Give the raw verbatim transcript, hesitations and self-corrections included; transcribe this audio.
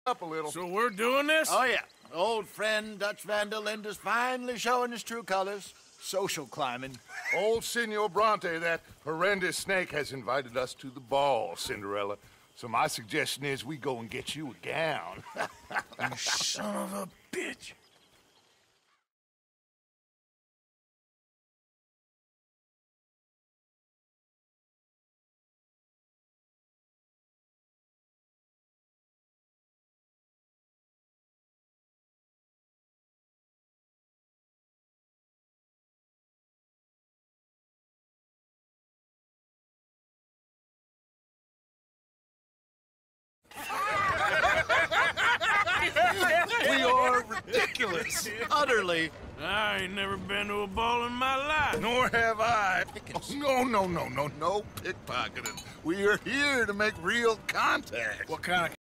up a little. So we're doing this? Oh, yeah. Old friend Dutch Van der Linde is finally showing his true colors. Social climbing. Old Senor Bronte, that horrendous snake, has invited us to the ball, Cinderella. So my suggestion is we go and get you a gown. You son of a bitch. We are ridiculous. Utterly. I ain't never been to a ball in my life. Nor have I. Oh, no, no, no, no, no pickpocketing. We are here to make real contact. What kind of